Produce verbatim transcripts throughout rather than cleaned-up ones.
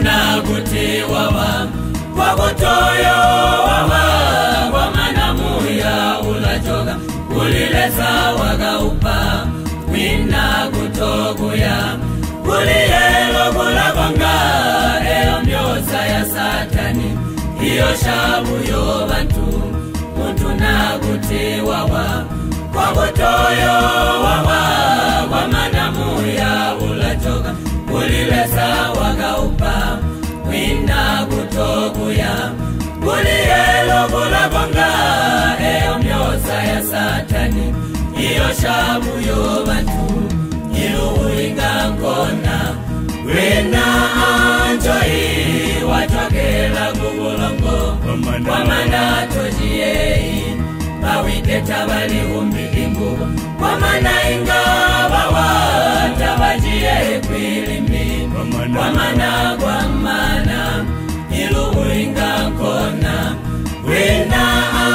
Tunaguti wawa Wagotoyo wawa Wamanamuya ulajoga Ulileza waga upa Wina gutoguya Uliyelo gulabanga Eyo myoza ya satani Iyo shabu yo bantu Tunaguti wawa Wagotoyo wawa Wamanamuya ulajoga Ulileza waga upa Wina gutoguya Uliyelo gulabanga Eyo myoza ya satani Iyo shabu yo bantu Iluwinga nkona Wina anjoi Watwagela gugulongo Wamana tojiei Bawite tabali umbi ingu Wamana inga bawa Tabajie kwilimi Wamana wamana Iluwinga nkona Wina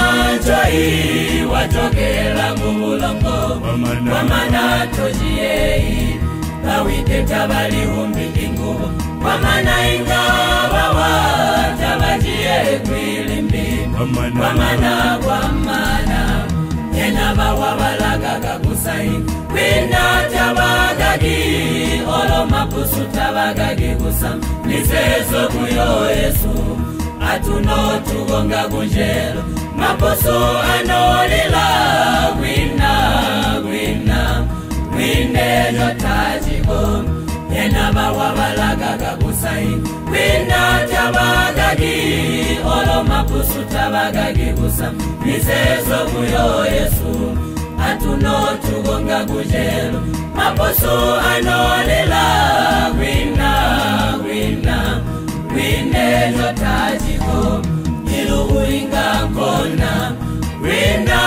anjoi Watwagela gugulongo Wamana tojiei Bawite tabali umbi ingu Wamana inga bawa Tabajie kwilimi Wamana wamana Yena bawa balagaga kusai Wina tabagagi Olo mapusu tabagagi kusam Niseso kuyo Yesu Atuno tugonga kunjelo Mapusu anolila Wina, wina Wine jotajigo Yena bawa balagaga kusai Wina tabagagi Olo mapusu tabagagi kusam Niseso kuyo Yesu Atuno tugonga kujelo Mapusu anolela Wina, wina Wine jotajigo Ilu uinga kona Wina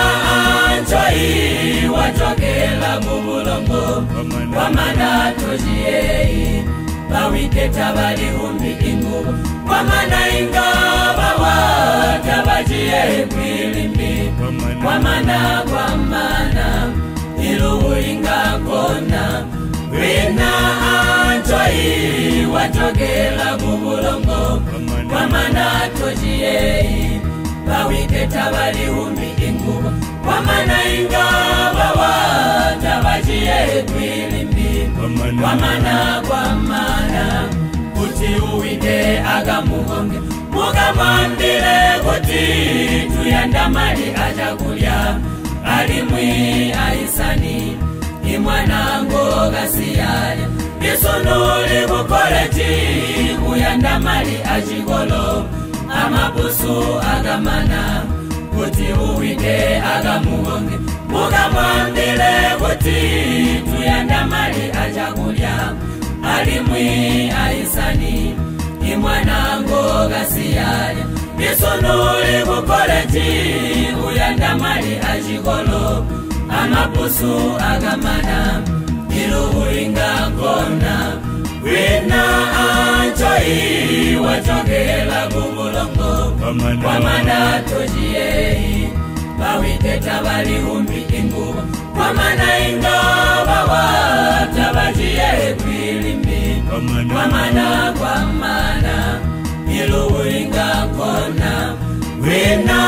anjoi Watwagela mubulongo Wamana tojiei Bawite tabali umbi ingu Wamana inga bawa Tabajie kwilimi Wamana wamana Ilu inga kona Wina anjoi Watwagela mubulongo Wamana tojiei Bawite tabali umbi ingu Wamana inga bawa Tabajie kwilimi Wamana wamana Kuti uwide agamugonge Mugamandile kuti Tuyandamali ajagulia Alimwi aisani Imwana ngoga siyale Isunuli bukoleti Uyandamali ajigolo Amapusu agamana Kuti uwide agamugonge Mugamandile kuti Tuyandamali ajagulia Alimwi aisani Imwana ngoga siyale Isunuli bukoleti Uyandamali ajigolo Amapusu agamana Iluwinga nkona Wina anjoi Watwagela gugulongo Wamana tojiei Bawite tabali umbi ingu Wamana inga bawa Tabajie kwilimi Wamana wamana Iluwinga nkona Wina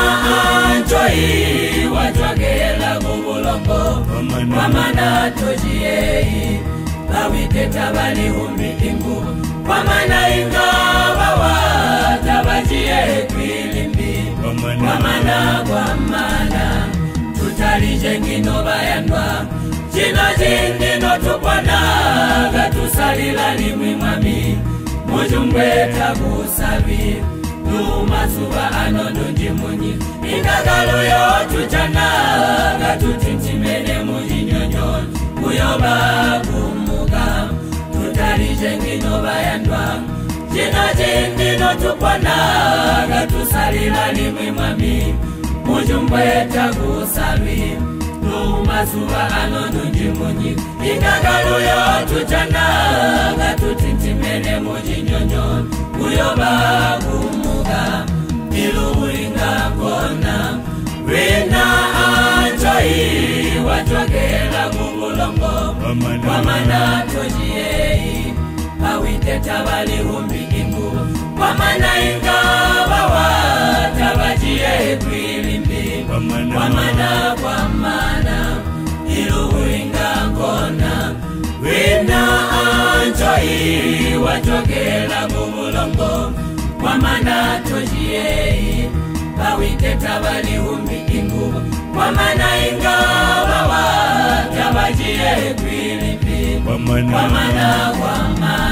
anjoi Watwagela gugulongo Wamana tojiei Bawite tabali umbi ingu Wamana inga bawa Tabajie kwilimi Wamana wamana Tutali jengino bayandwa Jino jindino tupana Gatusalila limwi mami Mujumbe tagusabi Numasuba anodunji munyi Indagalo yo tujana Gatutintimene mujinyonyon Uyoba kumuga Tutali jengino bayandwa Jino jindino tupana Gatusalila limwi mami Mujumbe tagusabi Numasuba anodunji munyi Indagalo yo tujana Gatutintimene mujinyonyon Uyoba kumuga Iluwinga kona Wina anjoi Watwagela gugulongo Wamana tojiei bawiteta bali humbi ingu wamana inga bawa tabajie kwilimbi wamana wamana iluhu inga kona wina anjoi wajogela mumulongo wamana tojie bawiteta bali humbi ingu wamana inga bawa tabajie kwilimbi wamana wamana